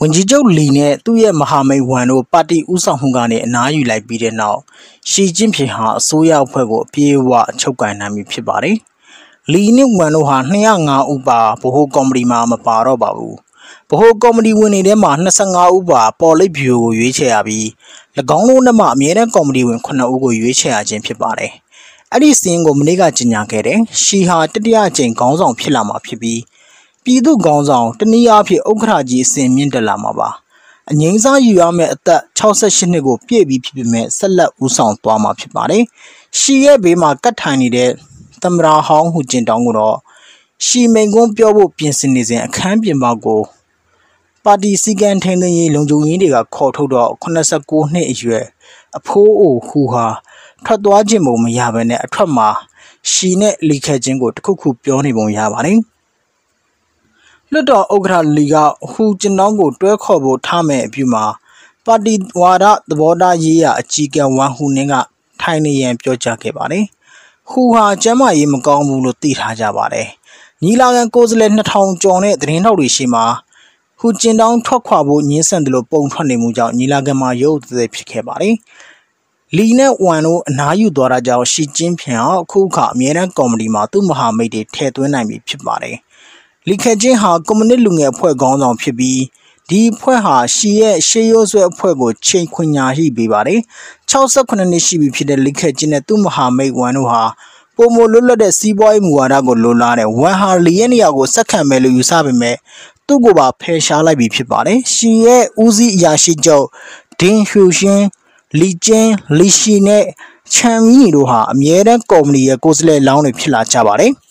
ဝန်ကြီးချုပ်လီနဲ့သူ့ရဲ့မဟာမိတ်ဝန်တို့ပါတီဥဆောင်မှုကနေအနားယူလိုက်ပြီးတဲ့နောက်ရှီကျင်းဖျင်ဟာအစိုးရအဖွဲ့ကိုအပြေးအဝချုပ်ကိုင်နိုင်ပြီဖြစ်ပါတယ်။လီနဲ့ဝန်တို့ဟာ205ဦးပါဗဟိုကော်မတီမှာမပါတော့ပါဘူး။ဗဟိုကော်မတီဝင်တွေထဲမှာ25ဦးပါပေါ်လိပ်ဗျူကိုရွေးချယ်ရပြီး၎င်းတို့နဲ့မှအမြဲတမ်းကော်မတီဝင်9ဦးကိုရွေးချယ်ရခြင်းဖြစ်ပါတယ်။အဲ့ဒီစင်းကိုမနေ့ကကြေညာခဲ့တယ်။ရှီဟာတတိယအကြိမ်ခေါင်းဆောင်ဖြစ်လာမှာဖြစ်ပြီးပြည်သူ့ခေါင်းဆောင်တနည်းအားဖြင့်ဥက္ကဋ္ဌကြီးအစဉ်မြင့်တက်လာမှာပါအငိမ့်စားယူရမယ့်အသက်68နှစ်ကိုပြည့်ပြီးဖြစ်ပေမဲ့ဆက်လက်ဦးဆောင်သွားမှာဖြစ်ပါတယ်ရှီရဲ့ဘေးမှာကတ်ထိုင်နေတဲ့သမရာဟောင်းဟူကျင်တောင်းကိုတော့ရှီမိန်ကွန်းပြောဖို့ပြင်ဆင်နေစဉ်အခန်းပြင်ပကိုပါတီစည်းကမ်းထိန်းသိမ်းရေးလုံခြုံရေးတွေကခေါ်ထုတ်တော့89နှစ်အရွယ်အဖိုးအိုဟူဟာထွက်သွားခြင်းမရဘဲနဲ့အထွက်မှာရှီနဲ့လီခဲချင်းကိုတခုခုပြောနေပုံရပါတယ်လွတ်တော်ဥက္ကဋ္ဌလီကဟူကျင်တောင်းကိုတွဲခေါ်ဖို့ထားမယ်အပြုမှာပါတီဝါဒသဘောထားရေးရာအကြီးအကဲဝမ်ဟူနင်းကထိုင်နေရန်ပြောကြားခဲ့ပါတယ်။ဟူဟာကျမ်းမာရေးမကောင်းဘူးလို့သိထားကြပါတယ်။ညီလာခံကိုယ်စားလှယ်2000ကျော်နဲ့သတင်းထောက်တွေရှိမှာဟူကျင်တောင်းထွက်ခွာဖို့ညှင်းဆန်တယ်လို့ပုံထွက်နေမှုကြောင့်ညီလာခံမှာရုပ်သေးဖြစ်ခဲ့ပါတယ်။လီနဲ့ဝမ်တို့အနားယူသွားတာကြောင့်ရှီကျင်းဖျင်အခုအခါအမြဲတမ်းကော်မတီမှာသူ့မဟာမိတ်တွေထည့်သွင်းနိုင်ပြီဖြစ်ပါတယ်။လီခဲချင်းဟာကွန်မြူနစ်လူငယ်အဖွဲ့ခေါင်းဆောင်ဖြစ်ပြီးဒီအဖွဲ့ဟာရှီရဲ့ရှေးရိုးဆွဲအဖွဲ့ကိုချိန်ခွင်ညာရှိပေးပါတယ်68နှစ်ရှိပြီဖြစ်တဲ့လီခဲချင်းနဲ့သူ့မဟာမိတ်ဝမ်တို့ဟာပုံမလွတ်လပ်တဲ့စီးပွားရေးမူဝါဒကိုလိုလားတဲ့ဝမ်ဟာလီရဲ့နေရာကိုစက္ကန့်ပဲလို့ယူဆပေမဲ့သူ့ကိုပါဖယ်ရှားလိုက်ပြီဖြစ်ပါတယ်ရှီရဲ့ဦးစီးအရာရှိချုပ်ဒင်ဟျူရှင်လီကျင်းလီရှီနဲ့ချန်မီတို့ဟာအမြဲတမ်းကော်မတီရဲ့ကိုယ်စားလှယ်လောင်းတွေဖြစ်လာကြပါတယ်